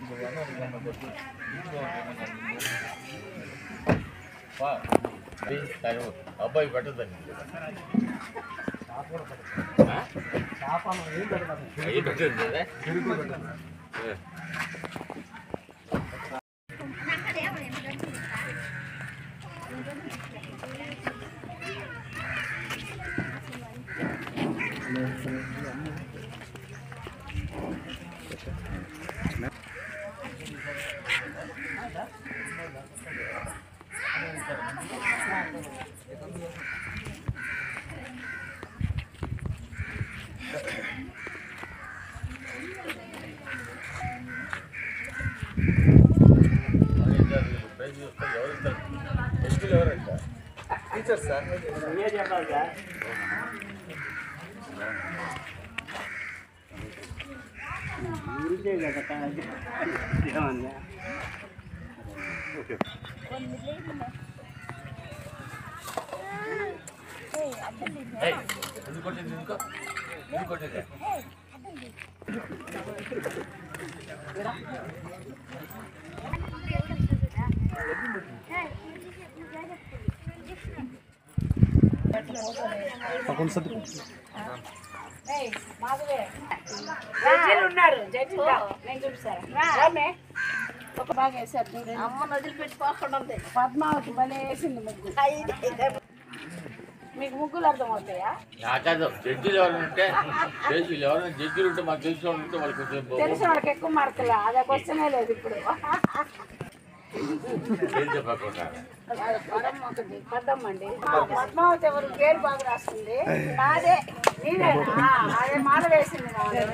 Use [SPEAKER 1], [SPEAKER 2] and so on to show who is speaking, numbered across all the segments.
[SPEAKER 1] అబ్బాయి పెట్టదండి teacher sir
[SPEAKER 2] ఉన్నారు నేను చూపిస్తాను బాగా వేసారు అమ్మ వదిలిపెట్టుకోకుండా ఉంది పద్మావతి భలే వేసింది ముగ్గు మీకు ముగ్గులు అర్థమవుతాయా
[SPEAKER 1] నాకాదు జడ్జిలు ఎవరు ఉంటే జడ్జిలు ఉంటే మాకు తెలిసిన వాళ్ళు ఉంటే వాళ్ళకి
[SPEAKER 2] తెలిసిన వాళ్ళకి ఎక్కువ మార్కులు అదే క్వశ్చనే లేదు ఇప్పుడు పద్దమ్మండి పద్మావతి ఎవరు పేరు బాగా రాస్తుంది అదే నేనే అదే మాల వేసింది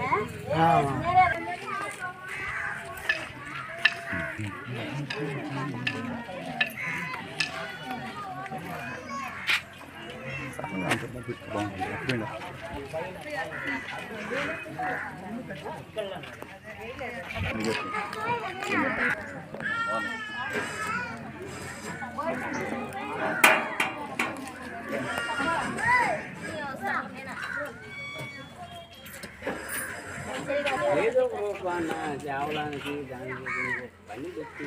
[SPEAKER 3] ఏదో జావడానికి దానికి పని పెట్టి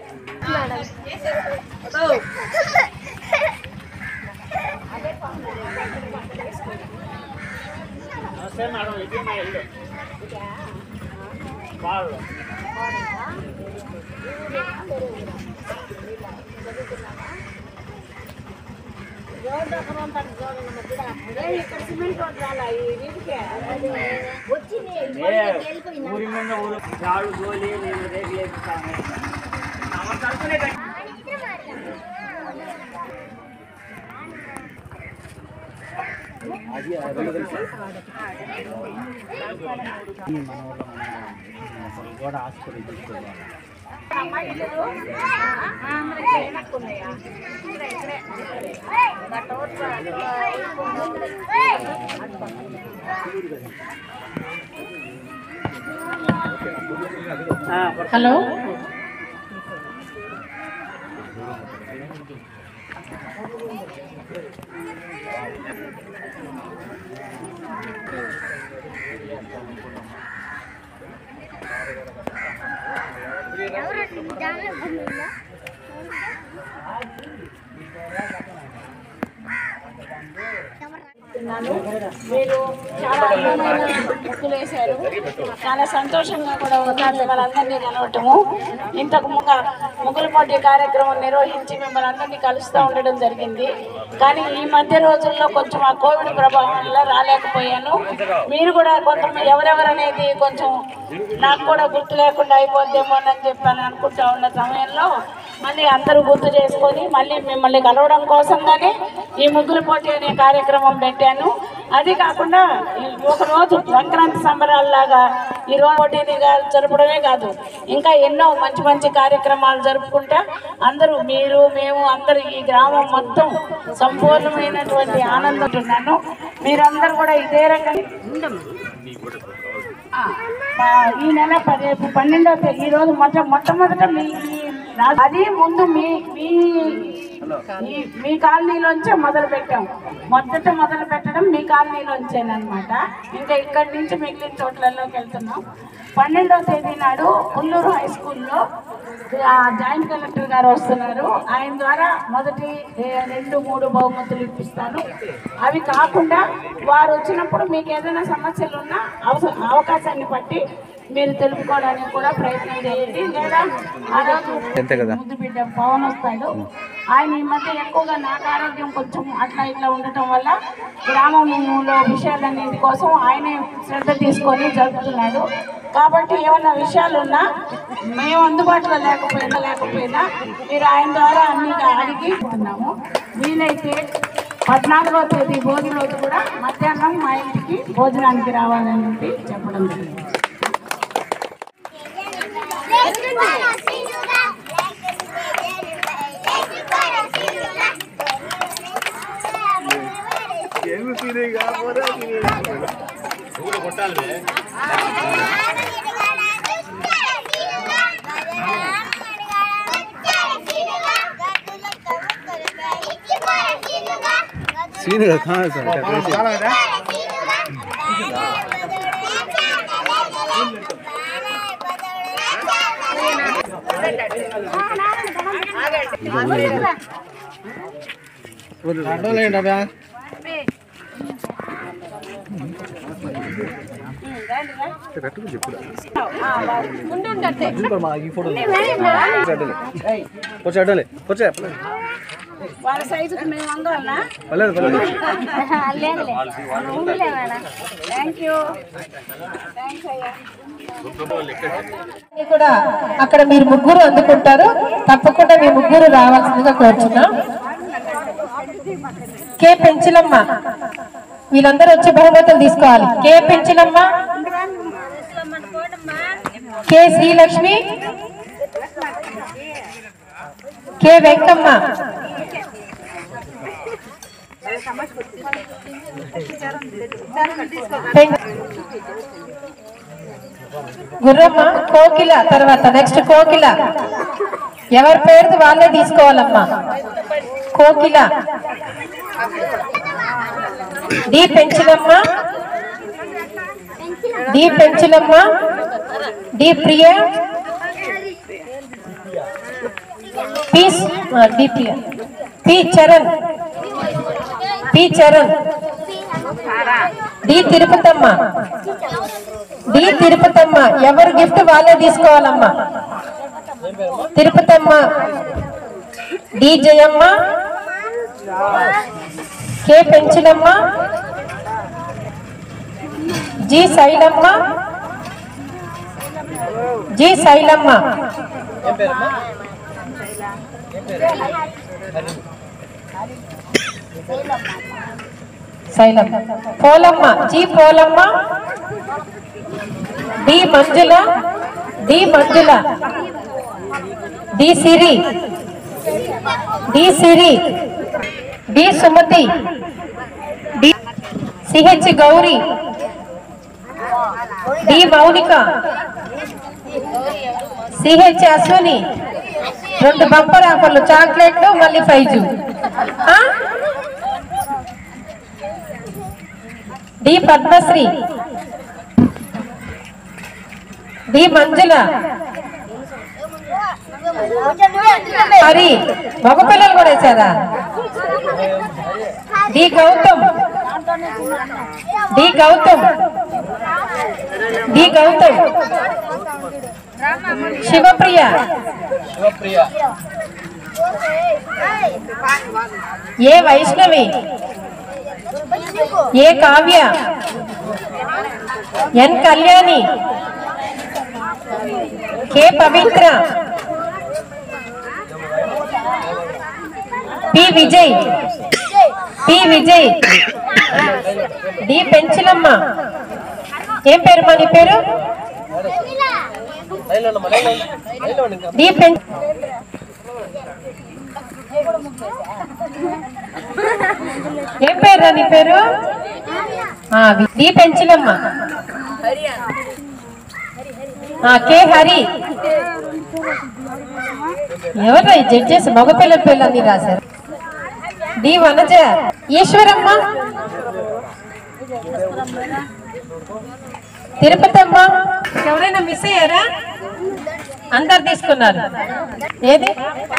[SPEAKER 3] నమస్తే మేడం ఇది మా ఇల్లు వాళ్ళు
[SPEAKER 2] ఇక్కడ సిమెంట్ రోడ్ రాలా
[SPEAKER 3] ఊరి మీద ఊరు జాడు గోలి నేను రేపు వేపిస్తాను కూడా హాస్పిటల్ తీసుకోవాలి
[SPEAKER 2] హలో మీరు చాలా అందమైన ముగ్గులు వేశారు చాలా సంతోషంగా కూడా ఉన్నారు వాళ్ళందరినీ కలవటము ఇంతకు ముగ్గుల పోటీ కార్యక్రమం నిర్వహించి మిమ్మల్ని అందరినీ కలుస్తూ ఉండడం జరిగింది కానీ ఈ మధ్య రోజుల్లో కొంచెం ఆ కోవిడ్ ప్రభావం వల్ల రాలేకపోయాను మీరు కూడా కొంతమంది ఎవరెవరనేది కొంచెం నాకు కూడా గుర్తు లేకుండా అయిపోద్దేమోనని చెప్పని అనుకుంటా ఉన్న సమయంలో మళ్ళీ అందరూ గుర్తు చేసుకొని మళ్ళీ మిమ్మల్ని కలవడం కోసంగానే ఈ ముగ్గుల పోటీ అనే కార్యక్రమం పెట్టాను అది కాకుండా ఒకరోజు సంక్రాంతి సంబరాల్లాగా ఈరోజు పోటీగా జరపడమే కాదు ఇంకా ఎన్నో మంచి మంచి కార్యక్రమాలు జరుపుకుంటా అందరూ మీరు మేము అందరూ ఈ గ్రామం మొత్తం సంపూర్ణమైనటువంటి ఆనందం ఉన్నాను మీరందరూ కూడా ఇదే రకంగా ఈ నెల 12వ తేదీ ఈరోజు మొట్టమొదట మీ అది ముందు మీ కాలనీలోంచే మొదలు పెట్టాం. మొదట మొదలు పెట్టడం మీ కాలనీలోంచేనమాట. ఇంకా ఇక్కడి నుంచి మిగిలిన చోట్లలోకి వెళ్తున్నాం. 12వ తేదీ నాడు పుల్లూరు హై స్కూల్లో జాయింట్ కలెక్టర్ గారు వస్తున్నారు. ఆయన ద్వారా మొదటి 2, 3 బహుమతులు ఇప్పిస్తాను. అవి కాకుండా వారు వచ్చినప్పుడు మీకు ఏదైనా సమస్యలు ఉన్నా అవకాశాన్ని బట్టి మీరు తెలుపుకోవడానికి కూడా ప్రయత్నం చేయండి. లేదా ఆ రోజు ముద్దు బిడ్డ పవన్ వస్తాడు. ఆయన ఈ మధ్య ఎక్కువగా నాకు ఆరోగ్యం కొంచెం అట్లా ఇట్లా ఉండటం వల్ల గ్రామంలో విషయాలన్నింటి కోసం ఆయనే శ్రద్ధ తీసుకొని జరుపుతున్నాడు. కాబట్టి ఏమైనా విషయాలు ఉన్నా మేము అందుబాటులో లేకపోయినా మీరు ఆయన ద్వారా అన్ని అడిగి ఉన్నాము. వీలైతే 14వ తేదీ భోజన రోజు కూడా మధ్యాహ్నం మా ఇంటికి భోజనానికి రావాలని చెప్పడం జరిగింది. వాళ్ళ సైజుకి మేము అందవన్నా థ్యాంక్ యూ.
[SPEAKER 4] కూడా అక్కడ మీరు ముగ్గురు అందుకుంటారు. తప్పకుండా మీ ముగ్గురు రావాల్సిందిగా కోరుచున్నాం. కే పెంచిలమ్మ, వీళ్ళందరూ వచ్చి బహుమతులు తీసుకోవాలి. కే పెంచిలమ్మ, కే శ్రీలక్ష్మి, కే వెంకమ్మ, గుర్రమ్మ, కోకిల. తర్వాత నెక్స్ట్ కోకిల. ఎవరి పేరు వాళ్ళే తీసుకోవాలమ్మా. Kokila, D Penchilamma, D Penchilamma, D Priya, D Priya, P Charan, P Charan, D Tirupatamma, D Tirupatamma. ఎవరు గిఫ్ట్ వాళ్ళే తీసుకోవాలమ్మా. Tirupatamma, D Jayamma, K Penchilamma, G Sailamma, G Sailamma, Sailamma, Polamma, G Polamma, D Manjula, D Manjula, D Siri, D Siri, D Sumathi, D CH Gowri, D Mounika, CH Ashwini. 2 bumper ఆఫర్లు, చాక్లెట్లు మళ్ళీ prize. D Padmasri, D Manjula, Hari. మగపిల్లలు కూడా వేసారా? D Gautam, D Gautam, D Gautam, Sivapriya, A Vaishnavi, A Kavya, N Kalyani, K Pavitra, P Vijay, P Vijay, D Penchilamma. ఏం పేరు మా నీ పేరు? డి పెంచ. ఏం పేరు నీ పేరు? డి పెంచిలమ్మ. కే హరి, ఎవరు జడ్జెస్ మగపిల్లల పిల్లల్ని రాశారు. డి వనజ. ఈశ్వరమ్మ. తిరుపతమ్మ. ఎవరైనా మిస్ అయ్యారా? అందరు తీసుకున్నారు. ఏది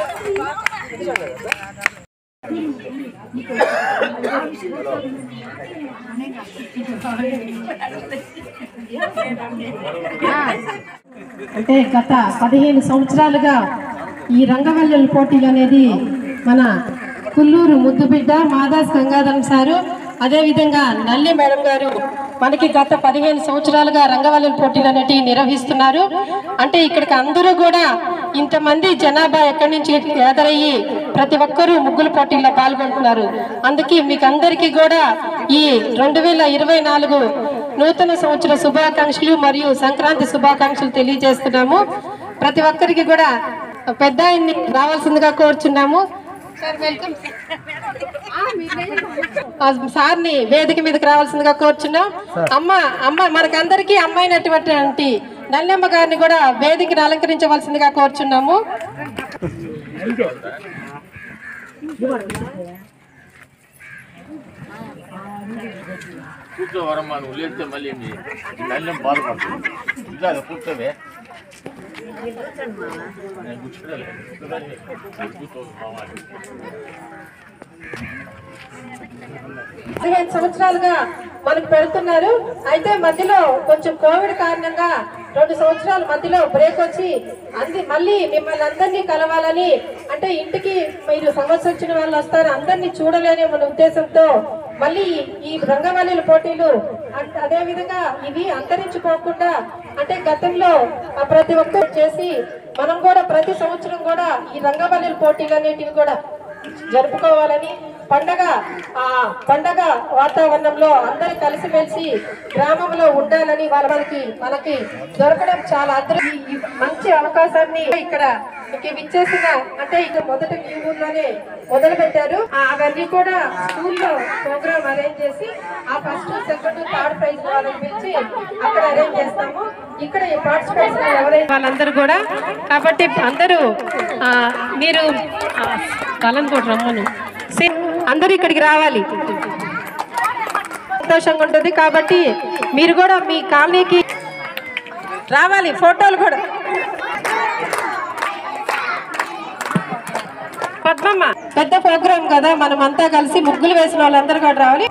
[SPEAKER 4] అంటే గత 15 సంవత్సరాలుగా ఈ రంగవల్లుల పోటీలు అనేది మన కుల్లూరు ముద్దుబిడ్డ మాదాస్ గంగాధరం సారు, అదేవిధంగా నల్లి మేడం గారు మనకి గత 15 సంవత్సరాలుగా రంగవల్లుల పోటీలు అనేటివి నిర్వహిస్తున్నారు. అంటే ఇక్కడికి అందరూ కూడా ఇంతమంది జనాభా ఎక్కడి నుంచి ఎదరయ్యి ప్రతి ఒక్కరూ ముగ్గుల పోటీల్లో పాల్గొంటున్నారు. అందుకే మీకు అందరికీ కూడా ఈ 2024 నూతన సంవత్సర శుభాకాంక్షలు మరియు సంక్రాంతి శుభాకాంక్షలు తెలియజేస్తున్నాము. ప్రతి ఒక్కరికి కూడా పెద్ద ఆయన్ని రావాల్సిందిగా కోరుచున్నాము. సార్ని వేదిక మీదకి రావాల్సిందిగా కోరుచున్నాం. అమ్మ మనకందరికీ అమ్మాయినటువంటి నల్లమ్మ గారిని కూడా వేదికను అలంకరించవలసిందిగా కోరుచున్నాము.
[SPEAKER 1] కూర్చోవరమ్మా, నువ్వు లేస్తే మళ్ళీ నల్లం బాధపడుతుంది. ఇలా కూర్చోవే, నేను కూర్చోలేదు.
[SPEAKER 4] 15 సంవత్సరాలుగా మనకు పెడుతున్నారు. అయితే మధ్యలో కొంచెం కోవిడ్ కారణంగా 2 సంవత్సరాల మధ్యలో బ్రేక్ వచ్చి మళ్ళీ మిమ్మల్ని అందరినీ కలవాలని, అంటే ఇంటికి మీరు సమస్య వచ్చిన వాళ్ళు వస్తారు, అందరినీ చూడలేని మన ఉద్దేశంతో మళ్ళీ ఈ రంగవల్లుల పోటీలు అదే విధంగా ఇవి అంతరించుకోకుండా, అంటే గతంలో ప్రతి ఒక్కరు చేసి మనం కూడా ప్రతి సంవత్సరం కూడా ఈ రంగవల్లుల పోటీలు అనేటివి కూడా జరుపుకోవాలని, పండగ వాతావరణంలో అందరూ కలిసిమెలిసి గ్రామంలో ఉండాలని మనకి దొరకడం చాలా మంచి అవకాశాన్ని ఇక్కడ విచ్చేసిన, అంటే ఇక్కడ మొదట మీ ఊర్లోనే మొదలు పెట్టారు. అవన్నీ కూడా స్కూల్లో ప్రోగ్రామ్ అరేంజ్ చేసి ఆ ఫస్ట్, సెకండ్, థర్డ్ ప్రైజ్ వాళ్ళని పిలిచి అక్కడ అరేంజ్ చేస్తాము. ఇక్కడ పార్టిసిపేట్స్ ఎవరైనా వాళ్ళందరూ కూడా, కాబట్టి అందరూ మీరు కలను కూడా రమ్మను, అందరూ ఇక్కడికి రావాలి, సంతోషంగా ఉంటుంది. కాబట్టి మీరు కూడా మీ కాలనీకి రావాలి. ఫోటోలు కూడా పద్మమ్మ, పెద్ద ప్రోగ్రామ్ కదా, మనం అంతా కలిసి ముగ్గులు వేసిన వాళ్ళందరూ కూడా రావాలి.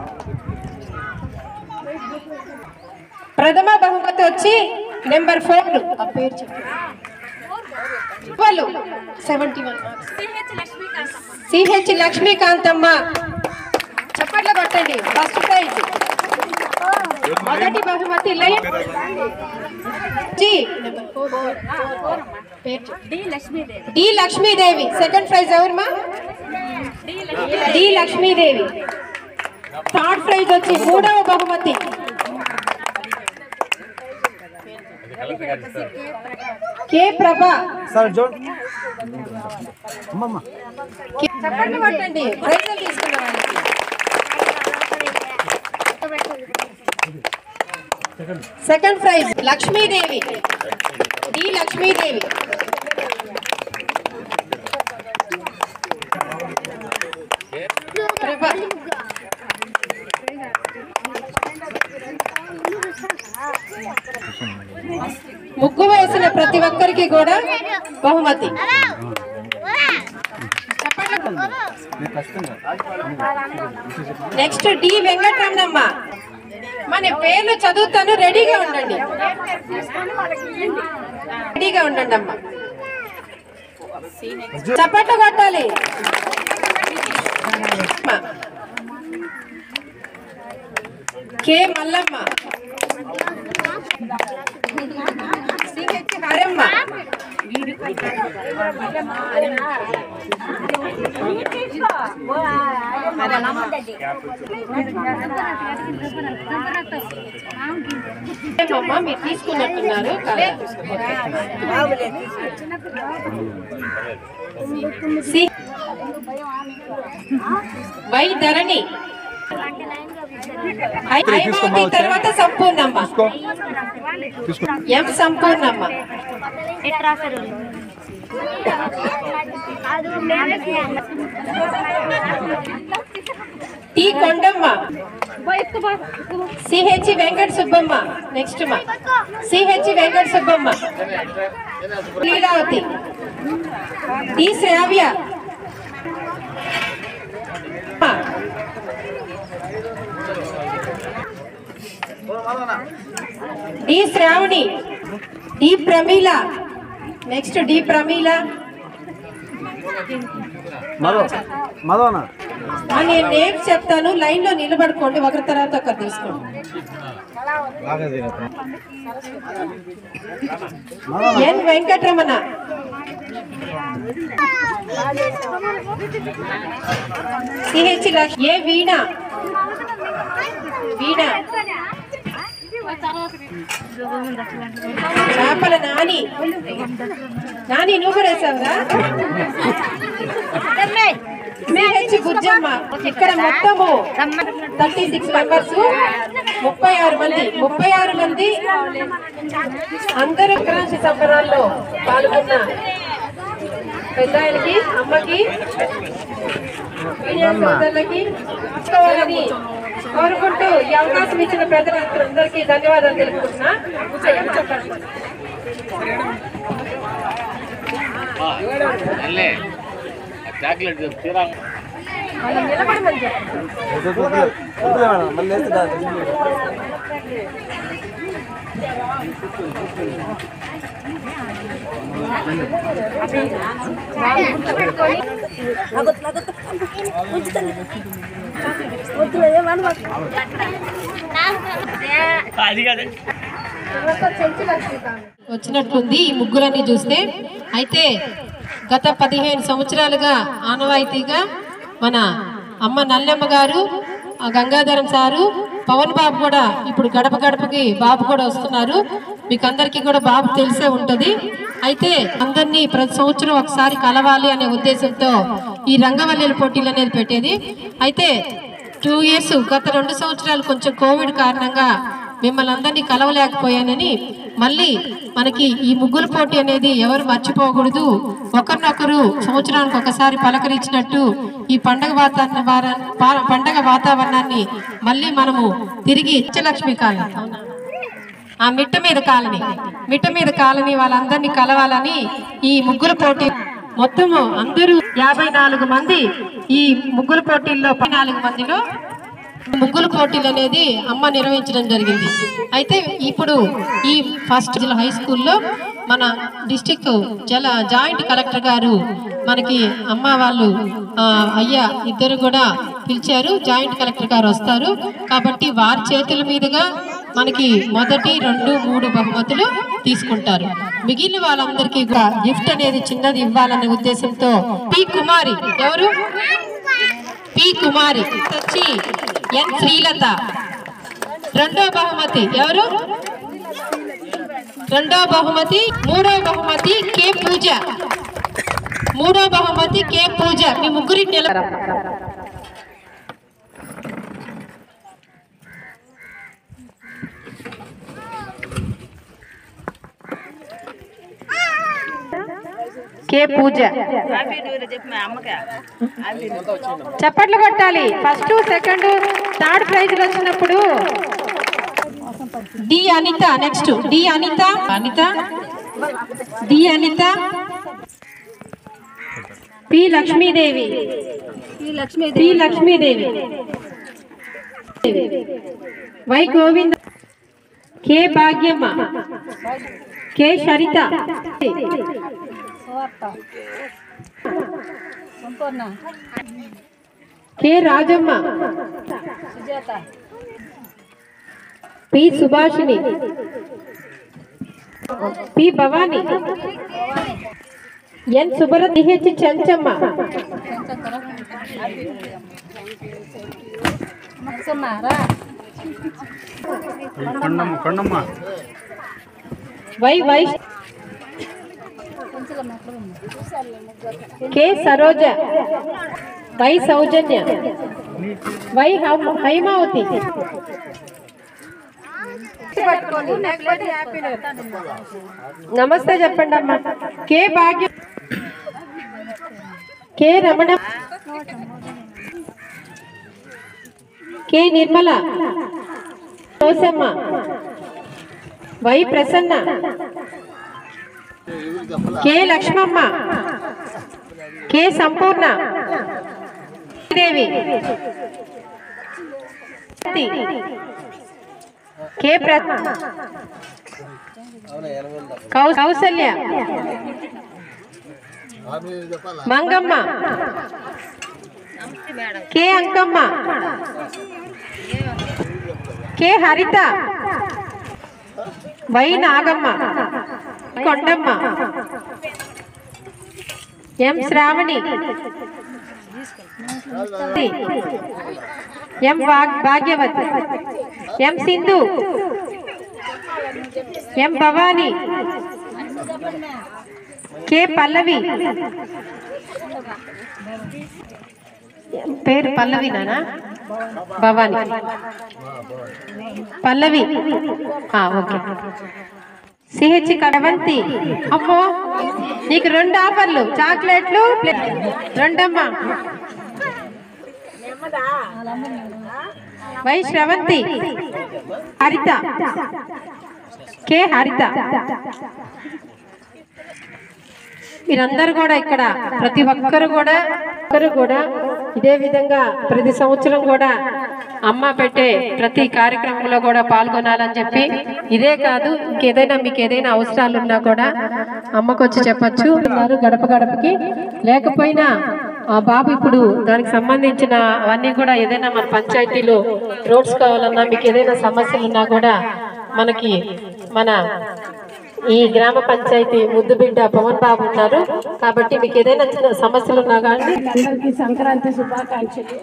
[SPEAKER 4] ప్రథమ బహుమతి వచ్చి నెంబర్ 4 వాళ్ళు 71 సిహెచ్ లక్ష్మీకాంతమ్మ. చప్పట్లు కొట్టండి. First prize. మొదటి బహుమతి డి లక్ష్మీదేవి. సెకండ్ ప్రైజ్ ఎవరమ్మా? డి లక్ష్మీదేవి. థర్డ్ ప్రైజ్ వచ్చి 3వ బహుమతి కే ప్రభా. చెప్పండి పట్టండి. ప్రైజులు తీసుకున్న second prize Lakshmidevi, D Lakshmidevi. Prabha. ముగ్గు వేసిన ప్రతి ఒక్కరికి కూడా బహుమతి. Next D Venkataramanamma. మన పేర్లు చదువుతాను, రెడీగా ఉండండి. రెడీగా ఉండండి అమ్మ. చప్పట్లు కొట్టాలి. కే మల్లమ్మ, హరమ్మ, మీరు తీసుకున్నట్టున్నారు. వై ధరణి. తర్వాత Sampurnamma, M Sampurnamma. T Kondamma, CH Venkata Subbamma, next మా CH Venkata Subbamma, Leelavathi, T Sravya, D Sravani, D Pramila, next D Pramila. నేను నేమ్స్ చెప్తాను, లైన్ లో నిలబడుకోండి, ఒకరి తర్వాత ఒకరు తీసుకోండి. N Venkataramana, CH Lakshmi, A Veena, Veena, చేపల నాని, నాని నువ్వు కూడా వేసావురా. సిహెచ్ బుజ్జమ్మ. ఇక్కడ మొత్తము 36 మెంబర్స్, 36 మంది అందరూ సంక్రాంతి సంబరాల్లో పాల్గొన్న పెద్దాయనకి, అమ్మకి, మీడియా సోదరులకి తీసుకోవాలని కోరుకుంటూ ఈ అవకాశం ఇచ్చిన పెద్దలందరికీ ధన్యవాదాలు తెలుపుతున్నా.
[SPEAKER 1] చాక్లెట్ తీరా
[SPEAKER 4] వచ్చినట్లుంది ఈ ముగ్గులన్నీ చూస్తే. అయితే గత 15 సంవత్సరాలుగా ఆనవాయితీగా మన అమ్మ నల్లమ్మ గారు, గంగాధరం సారు, పవన్ బాబు కూడా ఇప్పుడు గడప గడపకి బాబు కూడా వస్తున్నారు. మీకు అందరికీ కూడా బాబు తెలిసే ఉంటుంది. అయితే అందరినీ ప్రతి సంవత్సరం ఒకసారి కలవాలి అనే ఉద్దేశంతో ఈ రంగవల్లుల పోటీలు అనేది పెట్టేది. అయితే 2 years, గత 2 సంవత్సరాలు కొంచెం కోవిడ్ కారణంగా మిమ్మల్ని అందరినీ కలవలేకపోయానని మళ్ళీ మనకి ఈ ముగ్గుల పోటీ అనేది ఎవరు మర్చిపోకూడదు, ఒకరినొకరు సంవత్సరానికి ఒకసారి పలకరించినట్టు ఈ పండగ వాతావరణాన్ని మళ్ళీ మనము తిరిగి లక్ష్మి కాలనీ, ఆ మిట్ట మీద కాలనీ వాళ్ళందరినీ కలవాలని ఈ ముగ్గుల పోటీ మొత్తము అందరూ 54 మంది ఈ ముగ్గుల పోటీల్లో 14 మందిలో ముగ్గుల పోటీలు అనేది అమ్మ నిర్వహించడం జరిగింది. అయితే ఇప్పుడు ఈ ఫస్ట్ హై స్కూల్లో మన డిస్ట్రిక్ట్ జాయింట్ కలెక్టర్ గారు మనకి అమ్మ వాళ్ళు అయ్యా ఇద్దరు కూడా పిలిచారు. జాయింట్ కలెక్టర్ గారు వస్తారు కాబట్టి వారి చేతుల మీదుగా మనకి 1, 2, 3 బహుమతులు తీసుకుంటారు. మిగిలిన వాళ్ళందరికీ గిఫ్ట్ అనేది చిన్నది ఇవ్వాలనే ఉద్దేశంతో పి కుమారి, ఎవరు పి కుమారి వచ్చి ఎన్ శ్రీలత, రెండో బహుమతి ఎవరు, రెండో బహుమతి, మూడో బహుమతి కే పూజ, మూడో బహుమతి కే పూజ. మీ ముగ్గురికి కే పూజ. చప్పట్లు కొట్టాలి. ఫస్ట్, సెకండ్, థర్డ్ ప్రైజ్లు వచ్చినప్పుడు. D Anitha, next D Anitha, D Anitha, P Lakshmidevi, Y Govinda, K Bhagyamma, K Sharitha, K Rajamma, P Subhashini, P Bhavani, N Subharath, H Chenchamma, Y Vaish, K Saroja, Y Soujanya, Y Haimavathi, నమస్తే చెప్పండి అమ్మా. K Bhagyam, K Ramana, K Nirmala, Rosamma, Y Prasanna, K Lakshmamma, K Sampurna Devi, K Kausalya, Mangamma, K Ankamma, K Haritha, Y Nagamma, Kondamma, M Sravani, M Bhagyavathi, M Sindhu, ఎం Bhavani, K Pallavi, పేరు పల్లవి నానా, Bhavani, Pallavi, okay. CH Kadavanthi, అమ్మో నీకు 2 ఆఫర్లు, చాక్లెట్లు 2 why Sravanthi, హరిత, కే హరిత. మీరందరూ కూడా ఇక్కడ ప్రతి ఒక్కరు కూడా ఇదే విధంగా ప్రతి సంవత్సరం కూడా అమ్మ పెట్టే ప్రతి కార్యక్రమంలో కూడా పాల్గొనాలని చెప్పి, ఇదే కాదు ఇంకేదైనా మీకు ఏదైనా అవసరాలు ఉన్నా కూడా అమ్మకు వచ్చి చెప్పచ్చు. గడప గడపకి లేకపోయినా ఆ బాబు ఇప్పుడు దానికి సంబంధించిన అవన్నీ కూడా ఏదైనా మన పంచాయతీలో రోడ్స్ కావాలన్నా, మీకు ఏదైనా సమస్యలు ఉన్నా కూడా మనకి మన ఈ గ్రామ పంచాయతీ ముద్దుబిడ్డ పవన్ బాబు ఉన్నారు కాబట్టి మీకు ఏదైనా చిన్న సమస్యలు ఉన్నా కానీ
[SPEAKER 2] అందరికీ సంక్రాంతి శుభాకాంక్షలు.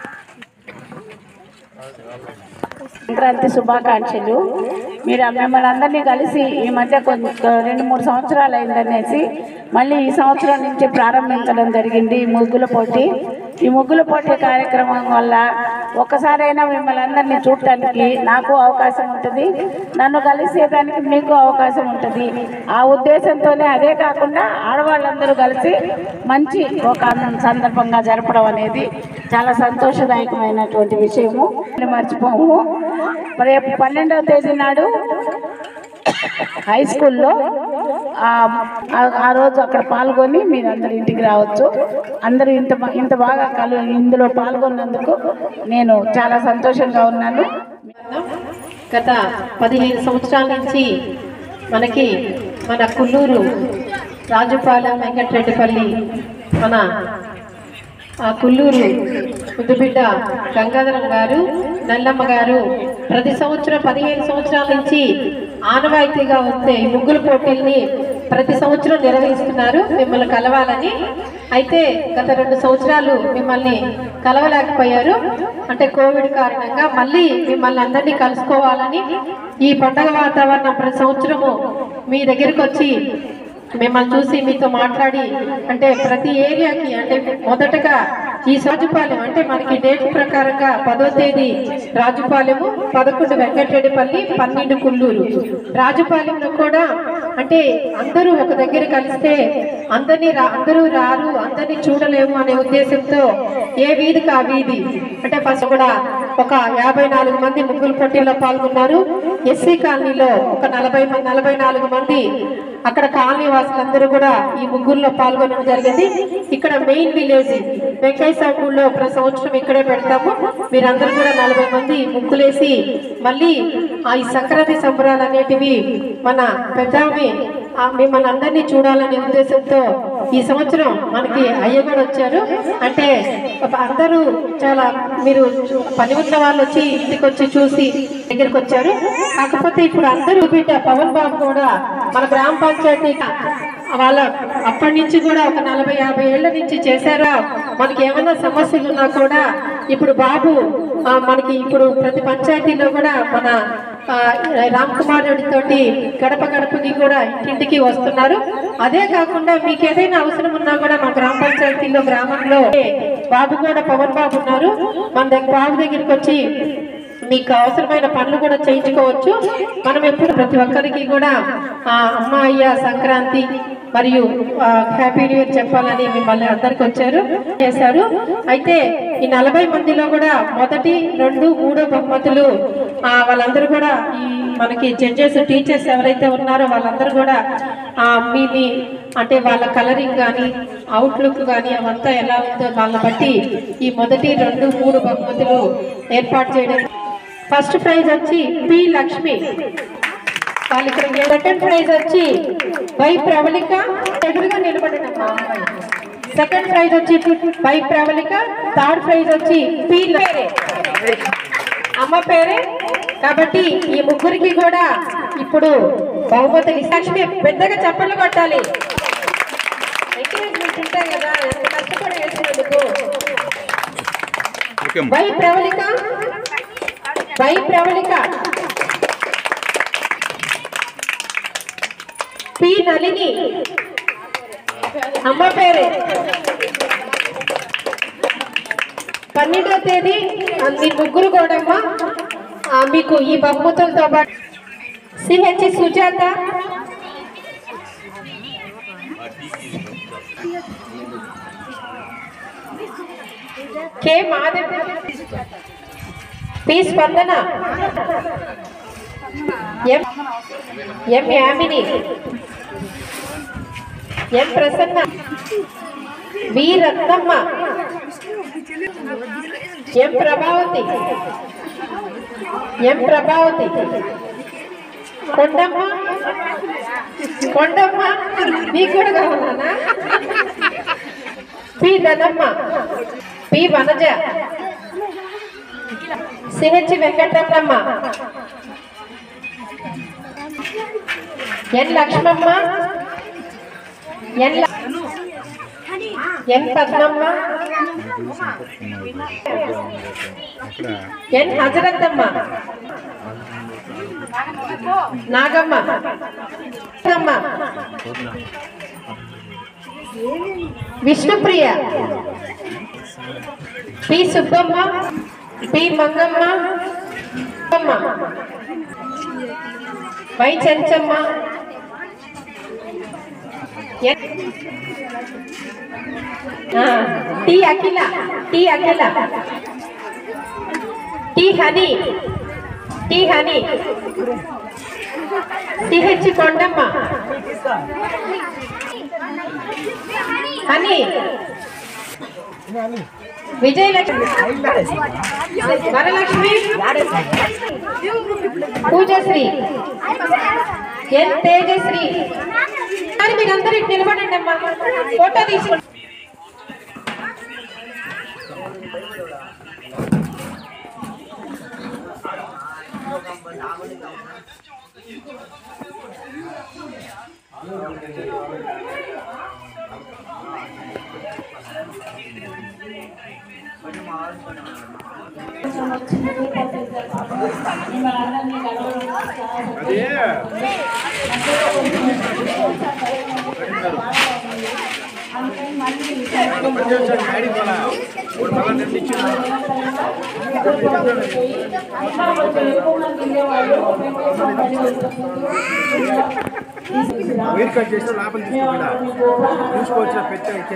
[SPEAKER 2] సంక్రాంతి శుభాకాంక్షలు. మీరు మిమ్మల్ని అందరినీ కలిసి ఈ మధ్య 2-3 సంవత్సరాలు అయిందనేసి మళ్ళీ ఈ సంవత్సరం నుంచి ప్రారంభించడం జరిగింది ఈ ముగ్గుల పోటీ కార్యక్రమం వల్ల ఒక్కసారైనా మిమ్మల్ని అందరినీ చూడటానికి నాకు అవకాశం ఉంటుంది, నన్ను కలిసేదానికి మీకు అవకాశం ఉంటుంది. ఆ ఉద్దేశంతోనే, అదే కాకుండా ఆడవాళ్ళందరూ కలిసి మంచి ఒక సందర్భంగా జరపడం అనేది చాలా సంతోషదాయకమైనటువంటి విషయము. మర్చిపోము. రేపు 12వ తేదీ నాడు హై స్కూల్లో ఆ రోజు అక్కడ పాల్గొని మీరు అందరు ఇంటికి రావచ్చు. అందరూ ఇంత బాగా ఇందులో పాల్గొన్నందుకు నేను చాలా సంతోషంగా ఉన్నాను.
[SPEAKER 4] గత 15 సంవత్సరాల నుంచి మన కుల్లూరు రాజుపాలెం వెంకటరెడ్డిపల్లి మన కుల్లూరు ముద్దుబిడ్డ గంగాధరం గారు, నల్లమ్మ గారు ప్రతి సంవత్సరం 15 సంవత్సరాల నుంచి ఆనవాయితీగా వస్తే ముగ్గుల పోటీల్ని ప్రతి సంవత్సరం నిర్వహిస్తున్నారు మిమ్మల్ని కలవాలని. అయితే గత 2 సంవత్సరాలు మిమ్మల్ని కలవలేకపోయారు, అంటే కోవిడ్ కారణంగా. మళ్ళీ మిమ్మల్ని అందరినీ కలుసుకోవాలని ఈ పండగ వాతావరణం ప్రతి సంవత్సరము మీ దగ్గరికి వచ్చి మిమ్మల్ని చూసి మీతో మాట్లాడి, అంటే ప్రతి ఏరియాకి, అంటే మొదటగా ఈ రాజుపాలెం, అంటే మనకి డేట్ ప్రకారంగా 10వ తేదీ రాజుపాలెము, 11 వెంకటరెడ్డిపల్లి, 12 కుల్లూరు. రాజుపాలెంలో కూడా అంటే అందరూ ఒక దగ్గర కలిస్తే అందరూ రారు, అందరినీ చూడలేము అనే ఉద్దేశంతో ఏ వీధికి ఆ వీధి, అంటే ఫస్ట్ కూడా ఒక 54 మంది ముగ్గుల పోటీల్లో పాల్గొన్నారు. ఎస్సీ కాలనీలో ఒక 44 మంది, అక్కడ కాలనీ వాసులందరూ కూడా ఈ ముగ్గుల్లో పాల్గొనడం జరిగింది. ఇక్కడ మెయిన్ విలేజ్ వెంకయ్యసాగూడలో ప్రతి సంవత్సరం ఇక్కడే పెడతాము. మీరందరూ కూడా 40 మంది ముగ్గులేసి మళ్ళీ ఈ సంక్రాంతి సంబరాలు అనేటివి మన పెద్దామి మిమ్మల్ని అందరినీ చూడాలనే ఉద్దేశంతో ఈ సంవత్సరం మనకి అయ్యగారు వచ్చారు. అంటే అందరూ చాలా మీరు పని ఉన్న వాళ్ళు వచ్చి ఇంటికి వచ్చి చూసి దగ్గరికి వచ్చారు. కాకపోతే ఇప్పుడు అందరూ బిడ్డ పవన్ బాబు కూడా మన గ్రామ పంచాయతీ వాళ్ళ అప్పటి నుంచి కూడా ఒక 40-50 ఏళ్ల నుంచి చేశారా. మనకి ఏమైనా సమస్యలు ఉన్నా కూడా ఇప్పుడు బాబు మనకి ఇప్పుడు ప్రతి పంచాయతీలో కూడా మన రామ్ కుమార్ రెడ్డి తోటి గడప గడపకి కూడా ఇంటింటికి వస్తున్నారు. అదే కాకుండా మీకు ఏదైనా అవసరం ఉన్నా కూడా మా గ్రామ పంచాయతీలో గ్రామంలో బాబు కూడా పవన్ బాబు ఉన్నారు. మన బాబు దగ్గరికి వచ్చి మీకు అవసరమైన పనులు కూడా చేయించుకోవచ్చు. మనం ఎప్పుడు ప్రతి ఒక్కరికి కూడా అమ్మ అయ్య సంక్రాంతి మరియు హ్యాపీ న్యూ ఇయర్ చెప్పాలని మిమ్మల్ని అందరికి చేశారు. అయితే ఈ 40 మందిలో కూడా మొదటి 2, 3 బహుమతులు వాళ్ళందరూ కూడా ఈ మనకి జడ్జెస్ టీచర్స్ ఎవరైతే ఉన్నారో వాళ్ళందరూ కూడా మీది అంటే వాళ్ళ కలరింగ్ కానీ అవుట్లుక్ కానీ అవంతా ఎలా ఉందో వాళ్ళని బట్టి ఈ మొదటి 2, 3 బహుమతులు ఏర్పాటు చేయడం. ఫస్ట్ ప్రైజ్ వచ్చి పి లక్ష్మి వాళ్ళు ఇక్కడ. సెకండ్ ప్రైజ్ వచ్చి వై ప్రవళిక, ఎదురుగా నిలబడినమ్మా. సెకండ్ ప్రైజ్ వచ్చి వై ప్రవళిక, థర్డ్ ప్రైజ్ వచ్చి పి పేరే అమ్మ పేరే. కాబట్టి ఈ ముగ్గురికి కూడా ఇప్పుడు బహుమతులు. లక్ష్మి పెద్దగా చప్పట్లు కొట్టాలి. ఎంకరేజ్మెంట్ ఉంటాయి కదా, ఎంత కష్టపడి వేసినందుకు. Y Pravalika, Y Pravalika, P Nalini అమ్మ పేరే. 12వ తేదీ మీ ముగ్గురు కూడా మీకు ఈ బహుమతులతో పాటు CH Sujatha, K Madhav, P Spandana, M Yamini, ఎం ప్రసన్న, వి రత్నమ్మ, ఎం ప్రభావతి, ఎం ప్రభావతి, కొండమ్మ, కొండమ్మ మీకు కూడా కావాలన్నా, P Dhanamma, P Vanaja, CH Venkataramanamma, N Lakshmamma, N Padmamma, N Hazarathamma, Nagamma, Vishnupriya, P Subbamma, P Mangamma, Y Chenchamma, T Akhila, T Akhila, T Hani, T Hani, CH Kondamma, Hani, Vijayalakshmi, Varalakshmi, Poojasri, N Tejasri. మీరందరూ నిలబడండి అమ్మా, ఫోటో తీసుకోండి.
[SPEAKER 5] వైర్ కట్ చేస్తే లోపల తీసుకోవచ్చిన పెద్ద అయితే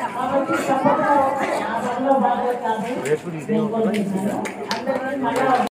[SPEAKER 5] రేపు